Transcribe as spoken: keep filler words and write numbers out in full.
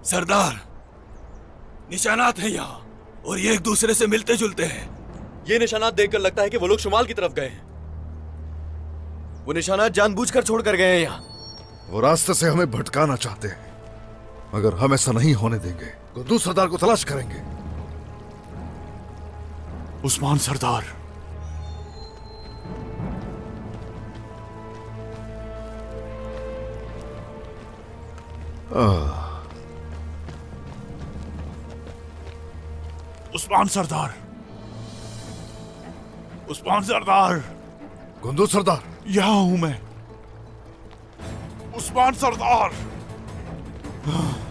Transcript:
सरदार, निशानात हैं यहाँ और ये एक दूसरे से मिलते जुलते हैं। ये निशानात देखकर लगता है कि वो लोग शुमाल की तरफ गए हैं। वो निशानात जानबूझकर छोड़कर गए हैं यहाँ। वो रास्ते से हमें भटकाना चाहते हैं, मगर हम ऐसा नहीं होने देंगे। गुंदूज सरदार को तलाश करेंगे। उस्मान सरदार, उस्मान सरदार, उस्मान सरदार, गुंदूज सरदार, यहां हूं मैं। उस्मान सरदार।